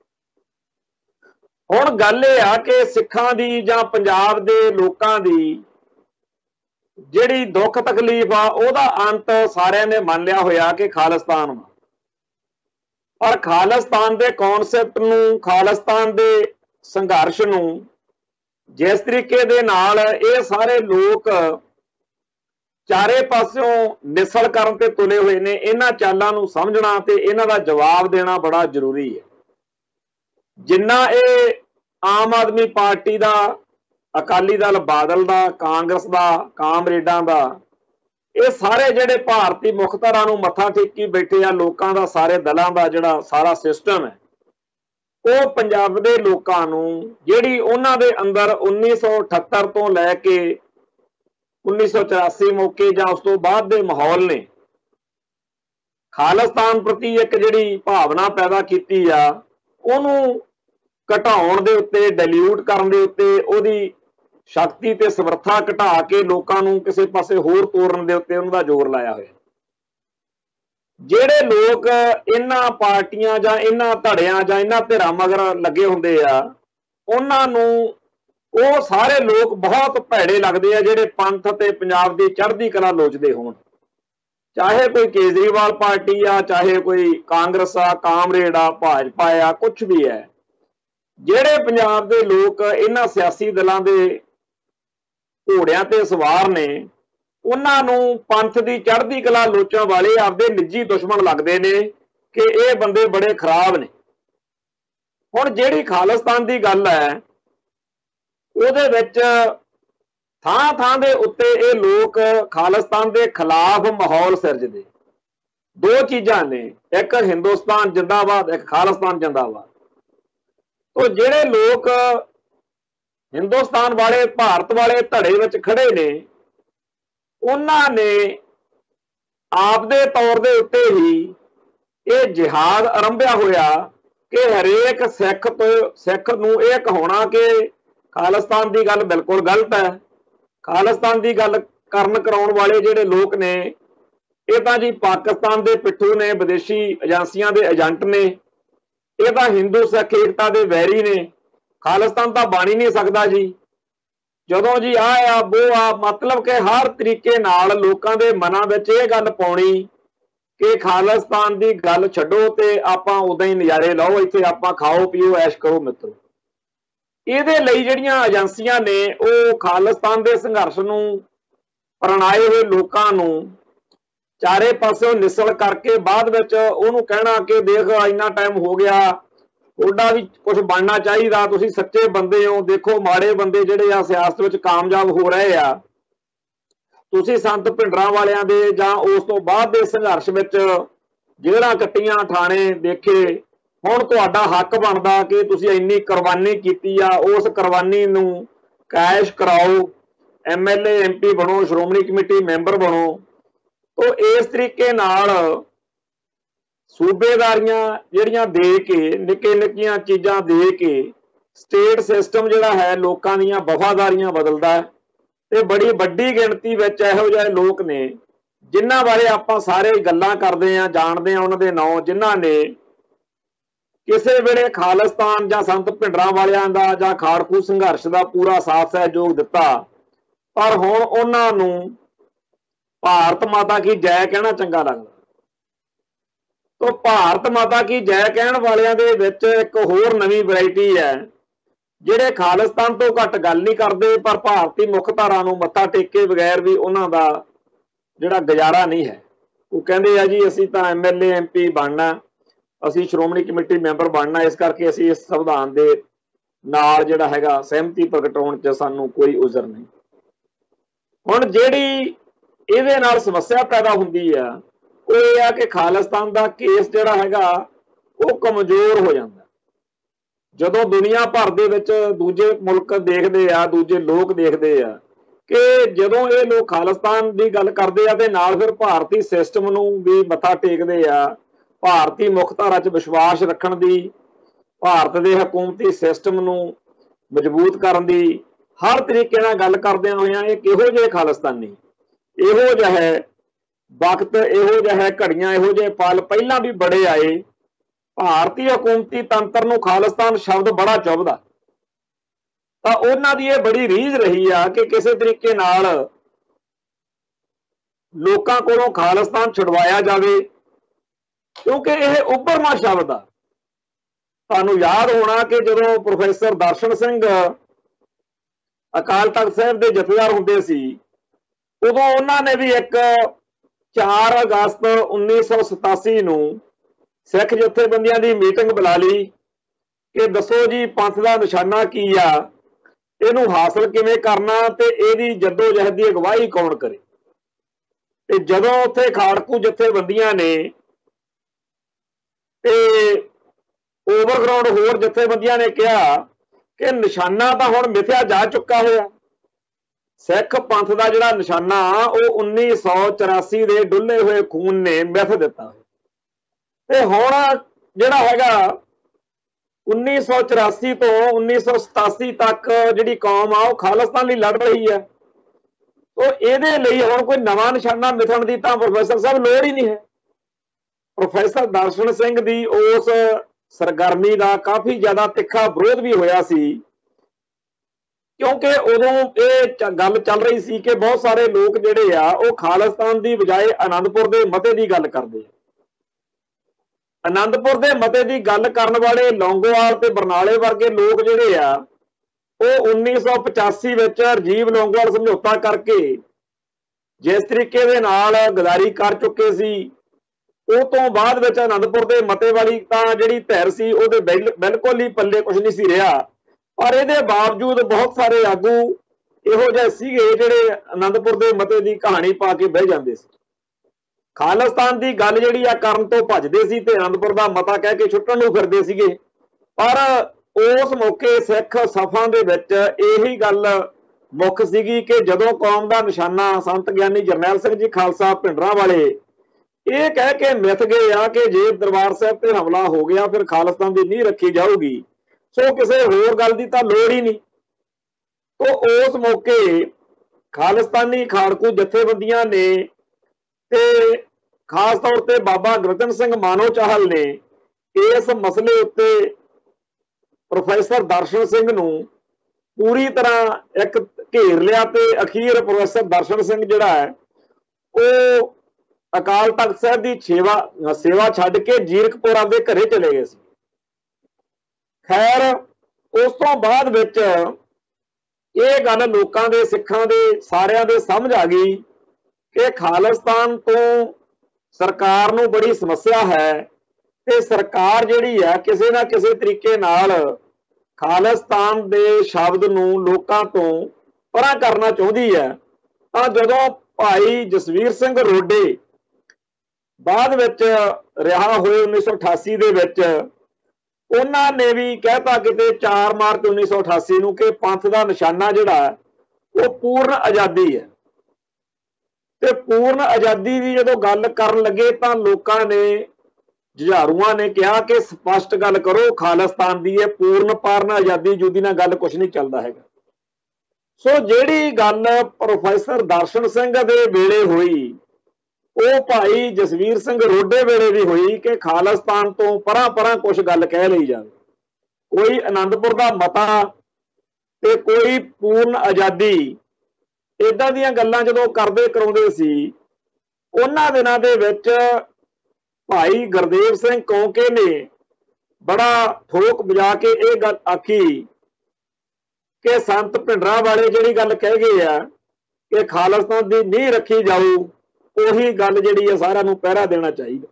ਹੁਣ ਗੱਲ ਇਹ ਆ ਕਿ ਸਿੱਖਾਂ ਦੀ ਜਾਂ ਪੰਜਾਬ ਦੇ ਲੋਕਾਂ ਦੀ ਜਿਹੜੀ ਦੁੱਖ ਤਕਲੀਫ ਆ, ਉਹਦਾ ਅੰਤ ਸਾਰਿਆਂ ਨੇ ਮੰਨ ਲਿਆ ਹੋਇਆ ਕਿ ਖਾਲਿਸਤਾਨ ਵਾ। ਪਰ ਖਾਲਿਸਤਾਨ ਦੇ ਕਨਸੈਪਟ ਨੂੰ, ਖਾਲਿਸਤਾਨ ਦੇ ਸੰਘਰਸ਼ ਨੂੰ ਜਿਸ ਤਰੀਕੇ ਦੇ ਨਾਲ ਇਹ ਸਾਰੇ ਲੋਕ ਚਾਰੇ ਪਾਸਿਓਂ ਨਿਸਲ ਕਰਨ ਤੇ ਤੁਲੇ ਹੋਏ ਨੇ, ਇਹਨਾਂ ਚਾਲਾਂ ਨੂੰ ਸਮਝਣਾ ਤੇ ਇਹਨਾਂ ਦਾ ਜਵਾਬ ਦੇਣਾ ਬੜਾ ਜ਼ਰੂਰੀ ਹੈ। ਜਿੰਨਾ ਇਹ ਆਮ ਆਦਮੀ ਪਾਰਟੀ ਦਾ, ਅਕਾਲੀ ਦਲ ਬਾਦਲ ਦਾ, ਕਾਂਗਰਸ ਦਾ, ਕਾਮਰੇਡਾਂ ਦਾ, ਇਹ ਸਾਰੇ ਜਿਹੜੇ ਭਾਰਤੀ ਮੁਖਤਾਰਾਂ ਨੂੰ ਮੱਥਾ ਟੇਕੀ ਬੈਠੇ ਆ, ਲੋਕਾਂ ਦਾ, ਸਾਰੇ ਦਲਾਂ ਦਾ ਜਿਹੜਾ ਸਾਰਾ ਸਿਸਟਮ ਹੈ, ਉਹ ਪੰਜਾਬ ਦੇ ਲੋਕਾਂ ਨੂੰ ਜਿਹੜੀ ਉਹਨਾਂ ਦੇ ਅੰਦਰ ਉੱਨੀ ਸੌ ਅਠੱਤਰ ਤੋਂ ਲੈ ਕੇ ਉੱਨੀ ਸੌ ਚੁਰਾਸੀ ਮੌਕੇ ਜਾਂ ਉਸ ਤੋਂ ਬਾਅਦ ਦੇ ਮਾਹੌਲ ਨੇ ਖਾਲਿਸਤਾਨ ਪ੍ਰਤੀ ਇੱਕ ਜਿਹੜੀ ਭਾਵਨਾ ਪੈਦਾ ਕੀਤੀ ਆ, ਉਹਨੂੰ ਘਟਾਉਣ ਦੇ ਉੱਤੇ, ਡਿਲੂਟ ਕਰਨ ਦੇ ਉੱਤੇ, ਉਹਦੀ ਸ਼ਕਤੀ ਤੇ ਸਮਰੱਥਾ ਘਟਾ ਕੇ ਲੋਕਾਂ ਨੂੰ ਕਿਸੇ ਪਾਸੇ ਹੋਰ ਤੋਰਨ ਦੇ ਉੱਤੇ ਉਹਨਾਂ ਦਾ ਜ਼ੋਰ ਲਾਇਆ ਹੋਇਆ। ਜਿਹੜੇ ਲੋਕ ਇਹਨਾਂ ਪਾਰਟੀਆਂ ਜਾਂ ਇਹਨਾਂ ਧੜਿਆਂ ਜਾਂ ਇਹਨਾਂ ਧਿਰਾਂ ਮਗਰ ਲੱਗੇ ਹੁੰਦੇ ਆ, ਉਹਨਾਂ ਨੂੰ ਉਹ ਸਾਰੇ ਲੋਕ ਬਹੁਤ ਭੈੜੇ ਲੱਗਦੇ ਆ ਜਿਹੜੇ ਪੰਥ ਤੇ ਪੰਜਾਬ ਦੀ ਚੜ੍ਹਦੀ ਕਲਾ ਲੋਚਦੇ ਹੋਣ। ਚਾਹੇ ਕੋਈ ਕੇਜਰੀਵਾਲ ਪਾਰਟੀ ਆ, ਚਾਹੇ ਕੋਈ ਕਾਂਗਰਸ ਆ, ਕਾਮਰੇਡ ਆ, ਭਾਜਪਾ ਆ, ਕੁਛ ਵੀ ਹੈ। ਜਿਹੜੇ ਪੰਜਾਬ ਦੇ ਲੋਕ ਇਹਨਾਂ ਸਿਆਸੀ ਦਲਾਂ ਦੇ ਘੋੜਿਆਂ ਤੇ ਸਵਾਰ ਨੇ, ਉਹਨਾਂ ਨੂੰ ਪੰਥ ਦੀ ਚੜ੍ਹਦੀ ਕਲਾ ਲੋਚਣ ਵਾਲੇ ਆਪਦੇ ਨਿੱਜੀ ਦੁਸ਼ਮਣ ਲੱਗਦੇ ਨੇ ਕਿ ਇਹ ਬੰਦੇ ਬੜੇ ਖਰਾਬ ਨੇ। ਹੁਣ ਜਿਹੜੀ ਖਾਲਿਸਤਾਨ ਦੀ ਗੱਲ ਹੈ, ਉਹਦੇ ਵਿੱਚ ਥਾਂ ਥਾਂ ਦੇ ਉੱਤੇ ਇਹ ਲੋਕ ਖਾਲਿਸਤਾਨ ਦੇ ਖਿਲਾਫ ਮਾਹੌਲ ਸਿਰਜਦੇ। ਦੋ ਚੀਜ਼ਾਂ ਨੇ, ਇੱਕ ਹਿੰਦੁਸਤਾਨ ਜਿੰਦਾਬਾਦ, ਇੱਕ ਖਾਲਿਸਤਾਨ ਜਿੰਦਾਬਾਦ। तो ਜਿਹੜੇ ਲੋਕ ਹਿੰਦੁਸਤਾਨ ਵਾਲੇ, ਭਾਰਤ ਵਾਲੇ ਧੜੇ ਵਿੱਚ ਖੜੇ ਨੇ, ਉਹਨਾਂ ਨੇ ਆਪਦੇ ਤੌਰ ਦੇ ਉੱਤੇ ਹੀ ਇਹ ਜਿਹਾਦ ਆਰੰਭਿਆ ਹੋਇਆ ਕਿ ਹਰੇਕ ਸਿੱਖ ਤੋਂ ਸਿੱਖ ਨੂੰ ਇਹ ਕਹਾਉਣਾ ਕਿ ਖਾਲਿਸਤਾਨ ਦੀ ਗੱਲ ਬਿਲਕੁਲ ਗਲਤ ਹੈ। ਖਾਲਿਸਤਾਨ ਦੀ ਗੱਲ ਕਰਨ ਕਰਾਉਣ ਵਾਲੇ ਜਿਹੜੇ ਲੋਕ ਨੇ, ਇਹ ਤਾਂ ਜੀ ਪਾਕਿਸਤਾਨ ਦੇ ਪਿੱਠੂ ਨੇ, ਵਿਦੇਸ਼ੀ ਏਜੰਸੀਆਂ ਦੇ ਏਜੰਟ ਨੇ, ਇਹ ਤਾਂ ਹਿੰਦੂ ਸਿੱਖ ਏਕਤਾ ਦੇ ਵੈਰੀ ਨੇ। ਖਾਲਿਸਤਾਨ ਤਾਂ ਬਣ ਹੀ ਨਹੀਂ ਸਕਦਾ ਜੀ। ਜਦੋਂ ਜੀ ਆ ਆ ਉਹ ਆ, ਮਤਲਬ ਕਿ ਹਰ ਤਰੀਕੇ ਨਾਲ ਲੋਕਾਂ ਦੇ ਮਨਾਂ ਵਿੱਚ ਇਹ ਗੱਲ ਪਾਉਣੀ ਕਿ ਖਾਲਿਸਤਾਨ ਦੀ ਗੱਲ ਛੱਡੋ ਤੇ ਆਪਾਂ ਉਦਾਂ ਹੀ ਨਜ਼ਾਰੇ ਲਓ, ਇੱਥੇ ਆਪਾਂ ਖਾਓ ਪੀਓ ਐਸ਼ ਕਰੋ ਮਿੱਤਰੋ। ਇਹਦੇ ਲਈ ਜਿਹੜੀਆਂ ਏਜੰਸੀਆਂ ਨੇ, ਉਹ ਖਾਲਿਸਤਾਨ ਦੇ ਸੰਘਰਸ਼ ਨੂੰ ਪ੍ਰਣਾਏ ਹੋਏ ਲੋਕਾਂ ਨੂੰ ਚਾਰੇ ਪਾਸਿਓਂ ਨਿਸਲ ਕਰਕੇ ਬਾਅਦ ਵਿੱਚ ਉਹਨੂੰ ਕਹਿਣਾ ਕਿ ਦੇਖ ਇੰਨਾ ਟਾਈਮ ਹੋ ਗਿਆ, ਤੁਹਾਡਾ ਵੀ ਕੁਝ ਬਣਨਾ ਚਾਹੀਦਾ, ਤੁਸੀਂ ਸੱਚੇ ਬੰਦੇ ਹੋ, ਦੇਖੋ ਮਾੜੇ ਬੰਦੇ ਜਿਹੜੇ ਆ ਸਿਆਸਤ ਵਿੱਚ ਕਾਮਯਾਬ ਹੋ ਰਹੇ ਆ, ਤੁਸੀਂ ਸੰਤ ਭਿੰਡਰਾਂ ਵਾਲਿਆਂ ਦੇ ਜਾਂ ਉਸ ਤੋਂ ਬਾਅਦ ਦੇ ਸੰਘਰਸ਼ ਵਿੱਚ ਜੇਲ੍ਹਾਂ ਕੱਟੀਆਂ, ਠਾਣੇ ਦੇਖੇ, ਹੁਣ ਤੁਹਾਡਾ ਹੱਕ ਬਣਦਾ ਕਿ ਤੁਸੀਂ ਇੰਨੀ ਕੁਰਬਾਨੀ ਕੀਤੀ ਆ, ਉਸ ਕੁਰਬਾਨੀ ਨੂੰ ਕੈਸ਼ ਕਰਾਓ, M L A M P ਬਣੋ, ਸ਼੍ਰੋਮਣੀ ਕਮੇਟੀ ਮੈਂਬਰ ਬਣੋ। तो इस तरीके नाल सूबेदारियां जिहड़ियां दे के, निक्के निक्कियां चीज़ां दे के स्टेट सिस्टम जिहड़ा है लोकां दीयां वफादारियां बदलदा है। ते बड़ी वड्डी गिणती विच इहो जिहे लोक ने जिन्हां बारे आपां सारे गल्लां करदे आ, जाणदे आ, उन्हां दे नाम जिन्हां ने किसी वेले खालिस्तान जां संत भिंडरां वालियां दा जां खाड़कू संघर्ष दा पूरा साथ सहयोग दिता, पर हुण उन्हां नूं भारत माता की जय कहना चंगा लगदा। तो भारत माता की जय कहण वालियां दे विच एक होर नवीं वैरायटी है, जिहड़े खालिस्तान तो घट गल नहीं करदे पर भारती मुखधारा नूं मत्था टेके बगैर भी उन्हां दा जिहड़ा गुजारा नहीं है। वो कहंदे आ जी असीं तां M L A M P बनना, असीं श्रोमणी कमेटी मैंबर बनना, इस करके असीं इस संविधान दे नाल जिहड़ा हैगा सहमति प्रगटाउण च सानूं कोई उज़र नहीं। हुण जिहड़ी ਇਹਦੇ ਨਾਲ ਸਮੱਸਿਆ ਪੈਦਾ ਹੁੰਦੀ ਆ ਉਹ ਇਹ ਆ ਕਿ ਖਾਲਿਸਤਾਨ ਦਾ ਕੇਸ ਜਿਹੜਾ ਹੈਗਾ ਉਹ ਕਮਜ਼ੋਰ ਹੋ ਜਾਂਦਾ। ਜਦੋਂ ਦੁਨੀਆ ਭਰ ਦੇ ਵਿੱਚ ਦੂਜੇ ਮੁਲਕ ਦੇਖਦੇ ਆ, ਦੂਜੇ ਲੋਕ ਦੇਖਦੇ ਆ ਕਿ ਜਦੋਂ ਇਹ ਲੋਕ ਖਾਲਿਸਤਾਨ ਦੀ ਗੱਲ ਕਰਦੇ ਆ ਤੇ ਨਾਲ ਫਿਰ ਭਾਰਤੀ ਸਿਸਟਮ ਨੂੰ ਵੀ ਮੱਥਾ ਟੇਕਦੇ ਆ, ਭਾਰਤੀ ਮੁੱਖ ਧਾਰਾ 'ਚ ਵਿਸ਼ਵਾਸ ਰੱਖਣ ਦੀ, ਭਾਰਤ ਦੇ ਹਕੂਮਤੀ ਸਿਸਟਮ ਨੂੰ ਮਜ਼ਬੂਤ ਕਰਨ ਦੀ ਹਰ ਤਰੀਕੇ ਨਾਲ ਗੱਲ ਕਰਦਿਆਂ ਹੋਇਆਂ ਇਹ ਕਿਹੋ ਜਿਹੇ ਖਾਲਿਸਤਾਨੀ, ਇਹੋ ਜਿਹਾ ਵਕਤ, ਇਹੋ ਜਿਹਾ ਘੜੀਆਂ, ਇਹੋ ਜਿਹੇ ਪਲ ਪਹਿਲਾਂ ਵੀ ਬੜੇ ਆਏ। ਭਾਰਤੀ ਹਕੂਮਤੀ ਤੰਤਰ ਨੂੰ ਖਾਲਿਸਤਾਨ ਸ਼ਬਦ ਬੜਾ ਚੁਭਦਾ, ਤਾਂ ਉਹਨਾਂ ਦੀ ਇਹ ਬੜੀ ਰੀਝ ਰਹੀ ਆ ਕਿ ਕਿਸੇ ਤਰੀਕੇ ਨਾਲ ਲੋਕਾਂ ਕੋਲੋਂ ਖਾਲਿਸਤਾਨ ਛੁਡਵਾਇਆ ਜਾਵੇ, ਕਿਉਂਕਿ ਇਹ ਉੱਭਰਵਾਂ ਸ਼ਬਦ ਆ। ਤੁਹਾਨੂੰ ਯਾਦ ਹੋਣਾ ਕਿ ਜਦੋਂ ਪ੍ਰੋਫੈਸਰ ਦਰਸ਼ਨ ਸਿੰਘ ਅਕਾਲ ਤਖਤ ਸਾਹਿਬ ਦੇ ਜਥੇਦਾਰ ਹੁੰਦੇ ਸੀ, ਉਦੋਂ ਉਹਨਾਂ ਨੇ ਵੀ ਇੱਕ ਚਾਰ ਅਗਸਤ ਉੱਨੀ ਸੌ ਸਤਾਸੀ ਨੂੰ ਸਿੱਖ ਜਥੇਬੰਦੀਆਂ ਦੀ ਮੀਟਿੰਗ ਬੁਲਾ ਲਈ ਕਿ ਦੱਸੋ ਜੀ ਪੰਥ ਦਾ ਨਿਸ਼ਾਨਾ ਕੀ ਆ, ਇਹਨੂੰ ਹਾਸਲ ਕਿਵੇਂ ਕਰਨਾ ਤੇ ਇਹਦੀ ਜੱਦੋ-ਜਹਿਦ ਦੀ ਅਗਵਾਈ ਕੌਣ ਕਰੇ। ਤੇ ਜਦੋਂ ਉੱਥੇ ਖਾੜਕੂ ਜਥੇਬੰਦੀਆਂ ਨੇ ਤੇ ਓਵਰਗਰਾਉਂਡ ਹੋਰ ਜਥੇਬੰਦੀਆਂ ਨੇ ਕਿਹਾ ਕਿ ਨਿਸ਼ਾਨਾ ਤਾਂ ਹੁਣ ਮਿਥਿਆ ਜਾ ਚੁੱਕਾ ਹੋਇਆ, ਸਿੱਖ ਪੰਥ ਦਾ ਜਿਹੜਾ ਨਿਸ਼ਾਨਾ ਉਹ ਉੱਨੀ ਸੌ ਚੁਰਾਸੀ ਦੇ ਡੁੱਲੇ ਹੋਏ ਖੂਨ ਨੇ ਮਿਥ ਦਿੱਤਾ। ਤੇ ਹੁਣ ਜਿਹੜਾ ਹੈਗਾ ਉੱਨੀ ਸੌ ਚੁਰਾਸੀ ਤੋਂ ਉੱਨੀ ਸੌ ਸਤਾਸੀ ਤੱਕ ਜਿਹੜੀ ਕੌਮ ਆ ਉਹ ਖਾਲਿਸਤਾਨ ਲਈ ਲੜ ਰਹੀ ਹੈ। ਉਹ ਇਹਦੇ ਲਈ ਹੁਣ ਕੋਈ ਨਵਾਂ ਨਿਸ਼ਾਨਾ ਮਿਥਣ ਦੀ ਤਾਂ ਪ੍ਰੋਫੈਸਰ ਸਾਹਿਬ ਲੋੜ ਹੀ ਨਹੀਂ ਹੈ। ਪ੍ਰੋਫੈਸਰ ਦਰਸ਼ਨ ਸਿੰਘ ਦੀ ਉਸ ਸਰਗਰਮੀ ਦਾ ਕਾਫੀ ਜ਼ਿਆਦਾ ਤਿੱਖਾ ਵਿਰੋਧ ਵੀ ਹੋਇਆ ਸੀ, ਕਿਉਂਕਿ ਉਦੋਂ ਇਹ ਗੱਲ ਚੱਲ ਰਹੀ ਸੀ ਕਿ ਬਹੁਤ ਸਾਰੇ ਲੋਕ ਜਿਹੜੇ ਆ ਉਹ ਖਾਲਿਸਤਾਨ ਦੀ ਬਜਾਏ ਆਨੰਦਪੁਰ ਦੇ ਮਤੇ ਦੀ ਗੱਲ ਕਰਦੇ ਆ। ਆਨੰਦਪੁਰ ਦੇ ਮਤੇ ਦੀ ਗੱਲ ਕਰਨ ਵਾਲੇ ਲੌਂਗੋਵਾਲ ਤੇ ਬਰਨਾਲੇ ਵਰਗੇ ਲੋਕ ਜਿਹੜੇ ਆ ਉਹ ਉੱਨੀ ਸੌ ਪਚਾਸੀ ਵਿੱਚ ਰਾਜੀਵ ਲੌਂਗੋਵਾਲ ਸਮਝੌਤਾ ਕਰਕੇ ਜਿਸ ਤਰੀਕੇ ਦੇ ਨਾਲ ਗਦਾਰੀ ਕਰ ਚੁੱਕੇ ਸੀ, ਉਹ ਤੋਂ ਬਾਅਦ ਵਿੱਚ ਆਨੰਦਪੁਰ ਦੇ ਮਤੇ ਵਾਲੀ ਤਾਂ ਜਿਹੜੀ ਧਿਰ ਸੀ ਉਹਦੇ ਬਿਲਕੁਲ ਹੀ ਪੱਲੇ ਕੁਝ ਨਹੀਂ ਸੀ ਰਿਹਾ। ਪਰ ਇਹਦੇ ਬਾਵਜੂਦ ਬਹੁਤ ਸਾਰੇ ਆਗੂ ਇਹੋ ਜਿਹੇ ਸੀਗੇ ਜਿਹੜੇ ਆਨੰਦਪੁਰ ਦੇ ਮਤੇ ਦੀ ਕਹਾਣੀ ਪਾ ਕੇ ਬਹਿ ਜਾਂਦੇ ਸੀ, ਖਾਲਿਸਤਾਨ ਦੀ ਗੱਲ ਜਿਹੜੀ ਆ ਕਰਨ ਤੋਂ ਭੱਜਦੇ ਸੀ ਤੇ ਆਨੰਦਪੁਰ ਦਾ ਮਤਾ ਕਹਿ ਕੇ ਛੁੱਟਣ ਨੂੰ ਫਿਰਦੇ ਸੀਗੇ। ਪਰ ਉਸ ਮੌਕੇ ਸਿੱਖ ਸਫਾਂ ਦੇ ਵਿੱਚ ਇਹੀ ਗੱਲ ਮੁੱਖ ਸੀਗੀ ਕਿ ਜਦੋਂ ਕੌਮ ਦਾ ਨਿਸ਼ਾਨਾ ਸੰਤ ਗਿਆਨੀ ਜਰਨੈਲ ਸਿੰਘ ਜੀ ਖਾਲਸਾ ਭਿੰਡਰਾਂ ਵਾਲੇ ਇਹ ਕਹਿ ਕੇ ਮਿੱਥ ਗਏ ਆ ਕਿ ਜੇ ਦਰਬਾਰ ਸਾਹਿਬ ਤੇ ਹਮਲਾ ਹੋ ਗਿਆ ਫਿਰ ਖਾਲਿਸਤਾਨ ਦੀ ਨੀਂਹ ਰੱਖੀ ਜਾਊਗੀ, ਸੋ ਕਿਸੇ ਹੋਰ ਗੱਲ ਦੀ ਤਾਂ ਲੋੜ ਹੀ ਨਹੀਂ। ਤੋਂ ਉਸ ਮੌਕੇ ਖਾਲਿਸਤਾਨੀ ਖਾੜਕੂ ਜਥੇਬੰਦੀਆਂ ਨੇ ਤੇ ਖਾਸ ਤੌਰ ਤੇ ਬਾਬਾ ਗੁਰਦਨ ਸਿੰਘ ਮਾਨੋ ਚਾਹਲ ਨੇ ਇਸ ਮਸਲੇ ਉੱਤੇ ਪ੍ਰੋਫੈਸਰ ਦਰਸ਼ਨ ਸਿੰਘ ਨੂੰ ਪੂਰੀ ਤਰ੍ਹਾਂ ਇੱਕ ਘੇਰ ਲਿਆ ਤੇ ਅਖੀਰ ਪ੍ਰੋਫੈਸਰ ਦਰਸ਼ਨ ਸਿੰਘ ਜਿਹੜਾ ਹੈ ਉਹ ਅਕਾਲ ਤਖਤ ਸਾਹਿਬ ਦੀ ਸੇਵਾ ਸੇਵਾ ਛੱਡ ਕੇ ਜੀਰਕਪੁਰ ਆਪਦੇ ਘਰੇ ਚਲੇ ਗਏ ਸੀ। ਖੈਰ ਉਸ ਤੋਂ ਬਾਅਦ ਵਿੱਚ ਇਹ ਗੱਲ ਲੋਕਾਂ ਦੇ, ਸਿੱਖਾਂ ਦੇ, ਸਾਰਿਆਂ ਦੇ ਸਮਝ ਆ ਗਈ ਕਿ ਖਾਲਿਸਤਾਨ ਤੋਂ ਸਰਕਾਰ ਨੂੰ ਬੜੀ ਸਮੱਸਿਆ ਹੈ ਤੇ ਸਰਕਾਰ ਜਿਹੜੀ ਹੈ ਕਿਸੇ ਨਾ ਕਿਸੇ ਤਰੀਕੇ ਨਾਲ ਖਾਲਿਸਤਾਨ ਦੇ ਸ਼ਬਦ ਨੂੰ ਲੋਕਾਂ ਤੋਂ ਪਰਾਂ ਕਰਨਾ ਚਾਹੁੰਦੀ ਹੈ। ਤਾਂ ਜਦੋਂ ਭਾਈ ਜਸਵੀਰ ਸਿੰਘ ਰੋਡੇ ਬਾਅਦ ਵਿੱਚ ਰਿਹਾ ਹੋਏ ਉੱਨੀ ਸੌ ਅਠਾਸੀ ਦੇ ਵਿੱਚ, ਉਹਨਾਂ ਨੇ ਵੀ ਕਹਿਤਾ ਕਿਤੇ ਚਾਰ ਮਾਰਚ ਉੱਨੀ ਸੌ ਅਠਾਸੀ ਨੂੰ ਕਿ ਪੰਥ ਦਾ ਨਿਸ਼ਾਨਾ ਜਿਹੜਾ ਉਹ ਪੂਰਨ ਆਜ਼ਾਦੀ ਹੈ। ਤੇ ਪੂਰਨ ਆਜ਼ਾਦੀ ਦੀ ਜਦੋਂ ਗੱਲ ਕਰਨ ਲੱਗੇ ਤਾਂ ਲੋਕਾਂ ਨੇ, ਜੁਝਾਰੂਆਂ ਨੇ ਕਿਹਾ ਕਿ ਸਪਸ਼ਟ ਗੱਲ ਕਰੋ, ਖਾਲਿਸਤਾਨ ਦੀ ਇਹ ਪੂਰਨ ਪਾਰਨ ਆਜ਼ਾਦੀ ਜੂਦੀ ਨਾਲ ਗੱਲ ਕੁਛ ਨਹੀਂ ਚੱਲਦਾ ਹੈਗਾ। ਸੋ ਜਿਹੜੀ ਗੱਲ ਪ੍ਰੋਫੈਸਰ ਦਰਸ਼ਨ ਸਿੰਘ ਦੇ ਵੇਲੇ ਹੋਈ ਉਹ ਭਾਈ ਜਸਵੀਰ ਸਿੰਘ ਰੋਡੇ ਵੇਲੇ ਵੀ ਹੋਈ ਕਿ ਖਾਲਿਸਤਾਨ ਤੋਂ ਪਰਾਂ ਪਰਾਂ ਕੁਛ ਗੱਲ ਕਹਿ ਲਈ ਜਾਵੇ, ਕੋਈ ਆਨੰਦਪੁਰ ਦਾ ਮਤਾ ਤੇ ਕੋਈ ਪੂਰਨ ਆਜ਼ਾਦੀ, ਏਦਾਂ ਦੀਆਂ ਗੱਲਾਂ ਜਦੋਂ ਕਰਦੇ ਕਰਾਉਂਦੇ ਸੀ। ਉਹਨਾਂ ਦਿਨਾਂ ਦੇ ਵਿੱਚ ਭਾਈ ਗੁਰਦੇਵ ਸਿੰਘ ਕੌਂਕੇ ਨੇ ਬੜਾ ਠੋਕ ਵਜਾ ਕੇ ਇਹ ਗੱਲ ਆਖੀ ਕਿ ਸੰਤ ਭਿੰਡਰਾਂ ਵਾਲੇ ਜਿਹੜੀ ਗੱਲ ਕਹਿ ਗਏ ਆ ਕਿ ਖਾਲਿਸਤਾਨ ਦੀ ਨੀਂਹ ਰੱਖੀ ਜਾਊ, ਉਹੀ ਗੱਲ ਜਿਹੜੀ ਹੈ ਸਾਰਿਆਂ ਨੂੰ ਪਹਿਰਾ ਦੇਣਾ ਚਾਹੀਦਾ।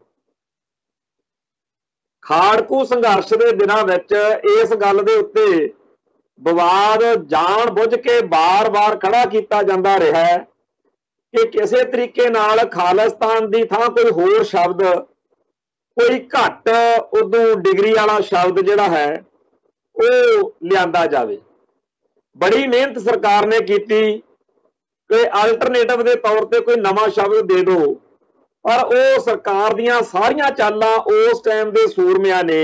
ਖਾੜਕੂ ਸੰਘਰਸ਼ ਦੇ ਦਿਨਾਂ ਵਿੱਚ ਇਸ ਗੱਲ ਦੇ ਉੱਤੇ ਵਿਵਾਦ ਜਾਣ ਬੁੱਝ ਕੇ ਬਾਰ-ਬਾਰ ਖੜਾ ਕੀਤਾ ਜਾਂਦਾ ਰਿਹਾ ਕਿ ਕਿਸੇ ਤਰੀਕੇ ਨਾਲ ਖਾਲਿਸਤਾਨ ਦੀ ਥਾਂ ਕੋਈ ਹੋਰ ਸ਼ਬਦ, ਕੋਈ ਘੱਟ ਉਦੋਂ ਡਿਗਰੀ ਵਾਲਾ ਸ਼ਬਦ ਜਿਹੜਾ ਹੈ ਉਹ ਲਿਆਂਦਾ ਜਾਵੇ। ਬੜੀ ਮਿਹਨਤ ਸਰਕਾਰ ਨੇ ਕੀਤੀ, कि अल्टरनेटिव के तौर पर कोई नवा शब्द दे दो, पर वो सरकार दियां सारियां चालां उस टाइम के सूरमियां ने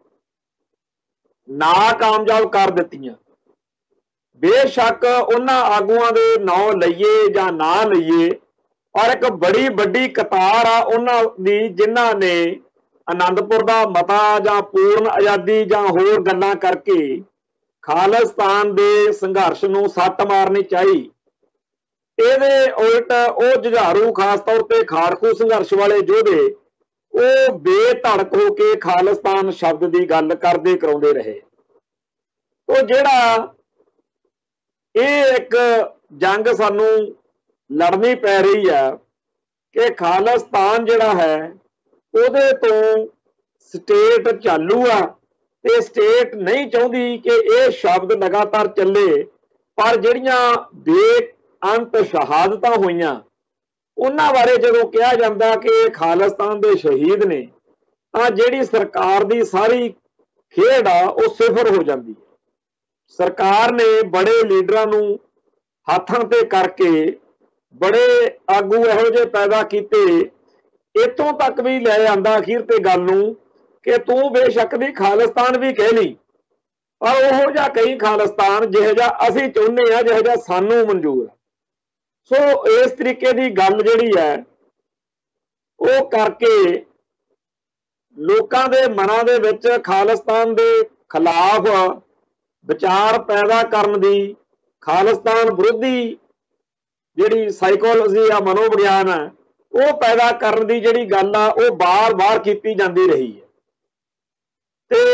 नाकामयाब कर दित्तियां। बेशक उन्हां आगूआं दे नाम लईए जां ना लईए, पर एक बड़ी वड्डी कतार आ उन्हां दी जिन्हां ने आनंदपुर दा मता जां पूर्ण आज़ादी जां होर गल्लां करके खालिस्तान दे संघर्ष नूं सੱਟ मारनी चाही। ਇਹਦੇ उलट ਉਹ जुझारू खास तौर पर खाड़कू संघर्ष वाले योधे ਉਹ बेधड़क हो के खालिस्तान शब्द की गल करते कराते रहे। तो जिहड़ा ਇਹ एक जंग सानू लड़नी पै रही है कि खालिस्तान जिहड़ा है ਉਹਦੇ ਤੋਂ स्टेट चालू आ ते स्टेट नहीं चाहती कि यह शब्द लगातार चले, पर जिहड़ियां बेअंत शहादतां होईयां उन्हां बारे जदों कहा जाता कि खालिस्तान दे शहीद ने, तां जिहड़ी सरकार दी सारी खेड आ वो सिफर हो जाती है। सरकार ने बड़े लीडरां नूं हत्थां ते करके बड़े आगू इहो जिहे पैदा कीते, इतों तक भी लै आंदा अखीर ते गल नूं कि तू बेशक दी खालिस्तान भी कह ली, पर उहो जिहा कई खालिस्तान जिहो जिहा असीं चाहुंदे आ, जिहो जिहा सानूं मंजूर है। सो इस तरीके की गल जिहड़ी है वो करके लोकां दे मनां दे विच खालिस्तान दे खिलाफ विचार पैदा करन दी, खालिस्तान विरोधी जिहड़ी साइकोलॉजी आ मनोविग्यान है वो पैदा करन दी जिहड़ी गल आ वो बार बार कीती जांदी रही है। ते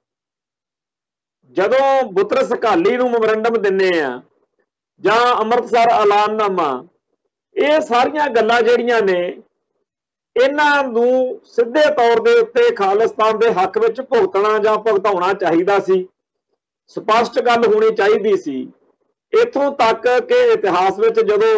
जदों बुतरस अकाली नूं मैमोरेंडम दिंदे आ जां अमृतसर ऐलाननामा, ये सारियां गल्लां जिहड़ियां ने इन्हां नूं सिद्धे तौर दे उत्ते खालिस्तान दे हक विच भुगतना जां भुगताउणा चाहीदा सी, स्पष्ट गल होनी चाहीदी सी। इत्थों तक कि इतिहास विच जदों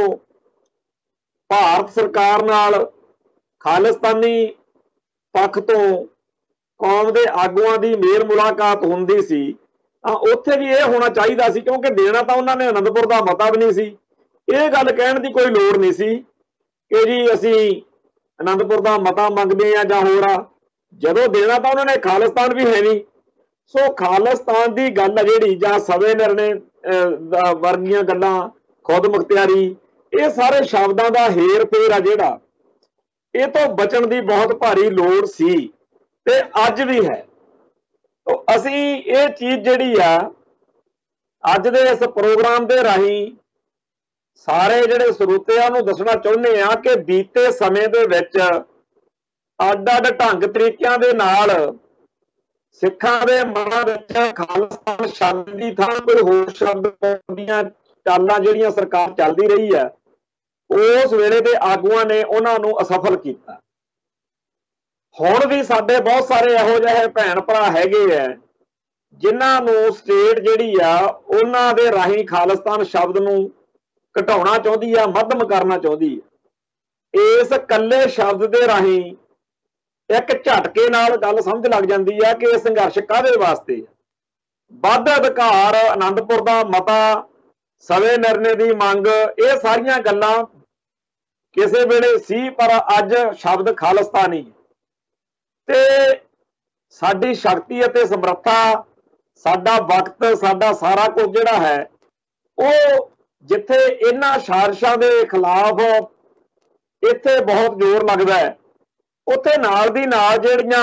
भारत सरकार नाल खालिस्तानी पक्ष तो कौम के आगुआं की मेल मुलाकात होंदी सी, तां उत्थे भी यह होना चाहिए सी, क्योंकि देना तो उन्होंने आनंदपुर का मता भी नहीं सी। ये गल कहण की कोई लोड़ नहीं सी कि जी असी आनंदपुर का मता मंगते हैं जां होर आ, जदों देना तो उन्होंने खालिस्तान भी है नहीं। सो खालिस्तान की गल जिहड़ी जां सवे निर्णय वर्गियां गल्लां, खुद मुख्तियारी, ये सारे शब्दों का हेर फेर आ जिहड़ा ये तो बचन की बहुत भारी लोड़ सी ते अज भी है। तो असी ये चीज़ जिहड़ी आ अज दे इस प्रोग्राम के राही सारे जिहड़े ਸਰੋਤਿਆਂ ਨੂੰ दसना चाहुंदे आ कि बीते समय दे विच अड अड ढंग तरीकिਆਂ ਦੇ ਨਾਲ सिखां दे मनां विच खालिस्तान शब्द की थां कोई होर शब्द दीआं चालां जिहड़ियां सरकार चलदी रही है, उस वेले दे आगूआं ने उन्हां नूं असफल कीता। हुण भी साडे बहुत सारे इहो जिहे भैण भरा हैगे आ जिन्हां नूं स्टेट जिहड़ी आ उन्हां दे राही खालिस्तान शब्द नूं घटाउणा चाहुंदी आ, मध्यम करना चाहुंदी आ। इस कल्ले शब्द दे राही एक झटके नाल गल समझ लग जाती है कि संघर्ष काहदे वास्ते है। ਵੱਧ अधिकार, आनंदपुर का मता, सवे निर्णय की मंग, ये सारियां गल्लां किसी वेले सी, पर अज शब्द खालिस्तानी ते साडी शक्ति अते समर्था, साडा वक्त, साडा सारा कुछ जिहड़ा है वो जिथे इन्हां साजिशां दे खिलाफ इत्थे बहुत जोर लगदा है, उत्थे नाल दी नाल जिहड़ियां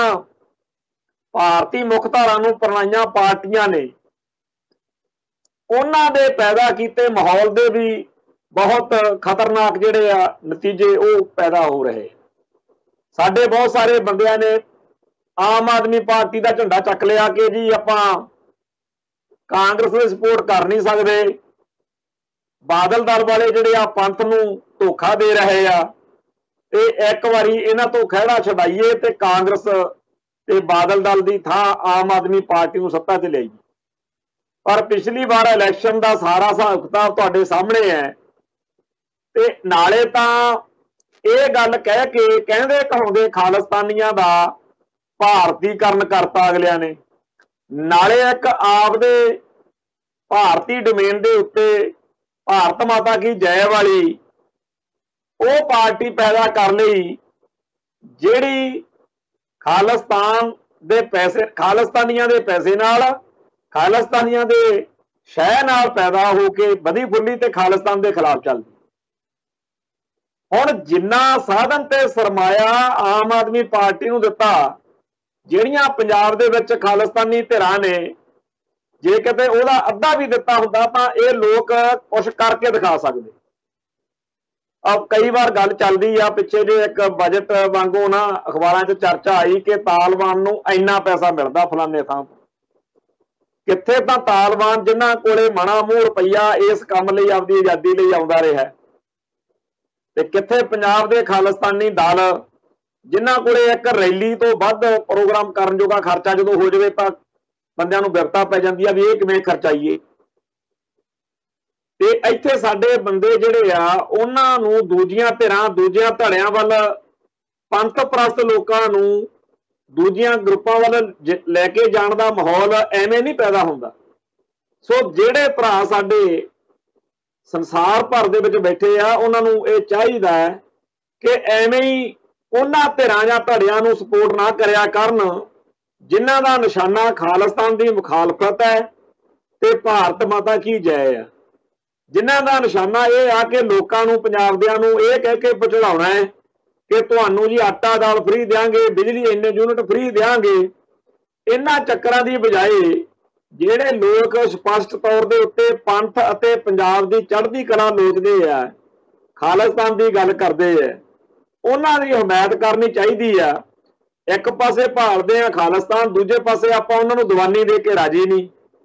भारती मुख धारा नूं अपनाईयां पार्टियां ने उन्हां दे पैदा कीते माहौल दे भी बहुत खतरनाक जिहड़े आ नतीजे वो पैदा हो रहे। साडे बहुत सारे बंदियां ने आम आदमी पार्टी का झंडा चक लिया कि जी आपां कांग्रेस की सपोर्ट कर नहीं सकते, बादल दल वाले जिहड़े आ पंथ नूं धोखा दे रहे आ, ते एक बारी इन्हां तो खैड़ा छडाइए ते कांग्रेस ते बादल दल की थां आम आदमी पार्टी नूं सत्ता ते लिआईए। पर पिछली बार इलैक्शन का सारा हिसाब किताब तुहाडे सामने है, ते नाले तां ये गल कह के कहंदे कहाउंदे खालिस्तानियां दा भारतीकरण करता अगलियां ने, नाले एक आपदे भारती डोमेन दे उत्ते भारत माता की जय वाली वो पार्टी पैदा कर ली जिहड़ी खालिस्तान दे पैसे खालिस्तानियां दे पैसे नाल खालिस्तानियां दे शह नाल पैदा होके बधी फुली ते खालिस्तान दे खिलाफ चलदी। हुण जिन्ना साधन ते सरमाया आम आदमी पार्टी नूं दिता, जिहड़ियां पंजाब दे विच खालिस्तानी धिरां ने जे किते ओहदा अद्धा भी दिता हुंदा तां ये लोक कुछ करके दिखा सकदे। अब कई बार गल चलदी आ, पिछे जे एक बजट वांगू ना अखबारां 'च चर्चा आई कि तालिबान नूं इंना पैसा मिलदा फलाने थां कित्थे तां तालिबान जिन्हां कोले मणा मूह रुपईया इस काम लई आपदी आज़ादी लई आउंदा रिहा ते कित्थे पंजाब दे खालिस्तानी दल जिन्हां कोले एक रैली तो वध प्रोग्राम करन जोगा खर्चा जदों हो जावे तां बंदिआं नूं बिरता पै जांदी आ भी इह किवें खर्चाईए। ते इत्थे साडे बंदे जिहड़े आ उन्हां नूं दूजियां धिरां दूजियां धड़ियां वल पंथ प्रस्त लोकां नूं दूजियां ग्रुपां वल लैके जाण दा माहौल एवें नहीं पैदा हुंदा। सो जिहड़े भरा साडे संसार भर दे विच बैठे आ उन्हां नूं इह चाहीदा है कि एवें ही उन्हां धिरां जां धड़ियां नूं सपोर्ट ना करिया करन जिन्हां दा निशाना खालिस्तान की मुखालफत है ते भारत माता की जय है, जिन्हां दा निशाना यह आ कि लोकां नूं पंजाब दिआं नूं इह कह के पहुंचाउणा है कि तुहानूं जी आटा दाल फ्री देंगे, बिजली इन्ने यूनिट फ्री देंगे। इन्हां चक्करां दी बजाए जिहड़े लोग स्पष्ट तौर दे उत्ते पंथ अते पंजाब दी चढ़दी कला लोचदे आ, खालिस्तान की गल करदे आ, उन्हां दी हमायत करनी चाहिदी आ। एक पासे भालदे आ खालिस्तान, दूजे पासे आपां उन्हां नूं दीवानी दे के राजी नहीं।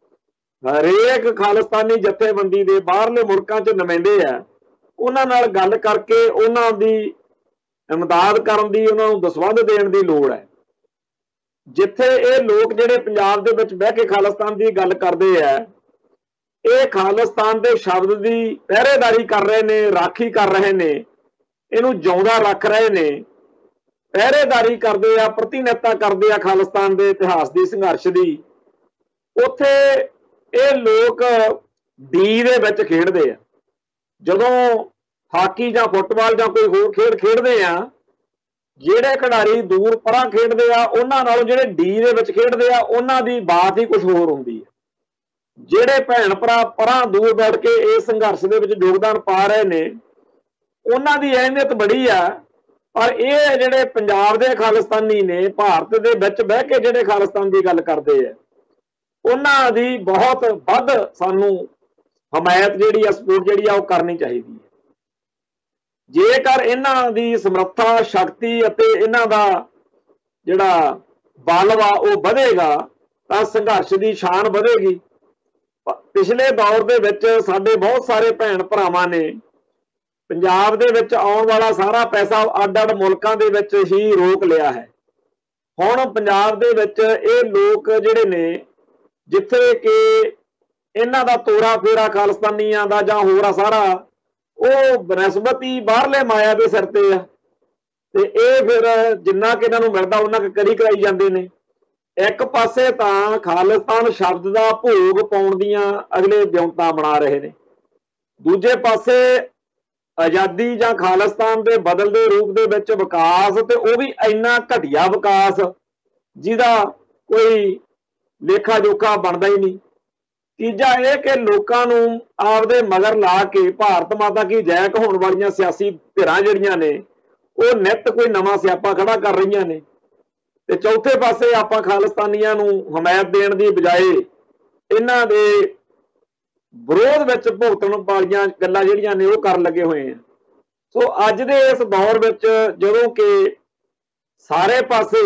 हरेक खालिस्तानी जथेबंदी दे बाहरले मुल्कां 'च नुमाइंदे आ, उन्हां नाल गल करके उन्हां दी इमदाद करन दी, उन्हां नूं दसवंध देण दी लोड़ है। जिथे ये लोग जिहड़े पंजाब दे विच बह के खालिस्तान की गल करदे आ, ये खालिस्तान दे शब्द की पहरेदारी कर रहे ने, राखी कर रहे ने, इहनूं जिउंदा रख रहे ने, पहरेदारी करते आ, प्रतिनिधिता करते आ खालिस्तान के इतिहास की संघर्ष की। उत्थे ये लोग डी दे विच खेडदे आ, जदों हाकी जां फुटबाल जां कोई होर खेड खेडदे आ, जिहड़े खिडारी दूर परां खेडदे आ उन्हां नालों जिहड़े डी दे विच खेडदे आ उन्हां दी बात ही कुछ होर हुंदी है। जिहड़े भैण भरा परां दूर बैठ के इस संघर्ष दे विच योगदान पा रहे ने उन्हां दी अहमियत बड़ी आ, पर यह जिहड़े पंजाब दे खालिस्तानी ने भारत दे विच बह के जिहड़े खालिस्तान की गल करते हैं उन्हां दी बहुत वध सानू हमायत जिहड़ी आ, सपोर्ट जिहड़ी आ, ओह करनी चाहिदी है। जेकर इन्हां दी समर्था शक्ति अते इन्हां दा जिहड़ा बल वा ओह वधेगा तां संघर्ष की शान वधेगी। पिछले दौर दे विच साडे बहुत सारे भैण भरावां ने पंजाब दे विच आउण वाला सारा पैसा अड अड मुल्कां दे विच ही रोक लिया है। हुण पंजाब दे विच ये लोग जिहड़े ने जिथे कि इन्हां दा तोरा फेरा खालिस्तानियां दा जां होर सारा ਉਹ ਬਨਸਬਤੀ ਬਾਹਰਲੇ ਮਾਇਆ ਦੇ ਸਿਰ ਤੇ ਆ ਤੇ ਇਹ ਫਿਰ ਜਿੰਨਾ ਕਿ ਇਹਨਾਂ ਨੂੰ ਮਿਲਦਾ ਉਹਨਾਂ ਕ ਕਰੀ ਕਰਾਈ ਜਾਂਦੇ ਨੇ। ਇੱਕ ਪਾਸੇ ਤਾਂ ਖਾਲਿਸਤਾਨ ਸ਼ਬਦ ਦਾ ਭੋਗ ਪਾਉਣ ਦੀਆਂ ਅਗਲੇ ਵਿਉਂਤਾਂ ਬਣਾ ਰਹੇ ਨੇ, ਦੂਜੇ ਪਾਸੇ ਆਜ਼ਾਦੀ ਜਾਂ ਖਾਲਿਸਤਾਨ ਦੇ ਬਦਲਦੇ ਰੂਪ ਦੇ ਵਿੱਚ ਵਿਕਾਸ ਤੇ ਉਹ ਵੀ ਇੰਨਾ ਘਟੀਆ ਵਿਕਾਸ ਜਿਹਦਾ ਕੋਈ ਲੇਖਾ ਜੋਖਾ ਬਣਦਾ ਹੀ ਨਹੀਂ। तीजा यह कि लोगों आपदे मगर ला के भारत माता की जय कहाउण वालियां सियासी धिरां जिहड़ियां ने वो नित कोई नवां सियापा खड़ा कर रही ने। ते चौथे पासे आपां खालिस्तानियां नूं हमायत देण दी बजाए इन्हां दे विरोध विच भुगतण वालियां गल्लां जिहड़ियां ने वो कर लगे हुए हैं। सो अज दे इस दौर विच जदों कि सारे पासे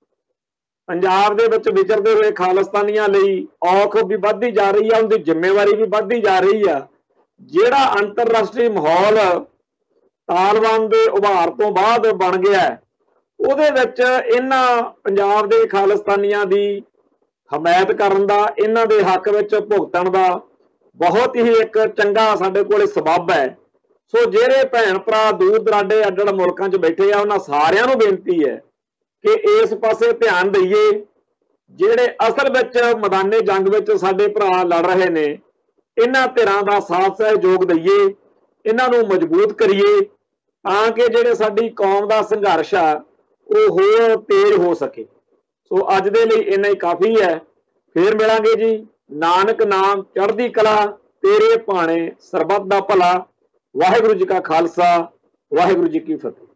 पंजाब दे विच विचरदे हुए खालिस्तानियां लई औख भी वधदी जा रही है, उनकी जिम्मेवारी भी वधदी जा रही है। जिहड़ा अंतरराष्ट्रीय माहौल तालिबान दे उभार तो बाद बन गया है उहदे विच इन्हां पंजाब दे खालिस्तानियां दी हमायत करन दा, इन्हां दे हक विच भुगतण दा बहुत ही एक चंगा साडे कोले सबब है। सो जिहड़े भैण भरा दूर दराडे अड्ड अड्ड मुल्कां 'च बैठे आ उन्हां सारिआं नूं बेनती है कि इस पासे ध्यान दईए। जिहड़े असल विच मैदाने जंग विच साडे भरा लड़ रहे ने ਇਹਨਾਂ ਧਿਰਾਂ ਦਾ ਸਾਥ ਸਹਿਯੋਗ ਦਈਏ, ਇਹਨਾਂ ਨੂੰ ਮਜ਼ਬੂਤ ਕਰੀਏ ਤਾਂ ਕਿ ਜਿਹੜੇ ਸਾਡੀ ਕੌਮ ਦਾ ਸੰਘਰਸ਼ ਆ ਉਹ ਹੋਰ ਤੇਜ਼ ਹੋ ਸਕੇ। ਸੋ ਅੱਜ ਦੇ ਲਈ ਇੰਨਾ ਹੀ ਕਾਫੀ ਹੈ। ਫੇਰ ਮਿਲਾਂਗੇ ਜੀ। ਨਾਨਕ ਨਾਮ ਚੜ੍ਹਦੀ ਕਲਾ, ਤੇਰੇ ਭਾਣੇ ਸਰਬੱਤ ਦਾ ਭਲਾ। ਵਾਹਿਗੁਰੂ ਜੀ ਕਾ ਖਾਲਸਾ, ਵਾਹਿਗੁਰੂ ਜੀ ਕੀ ਫਤਿਹ।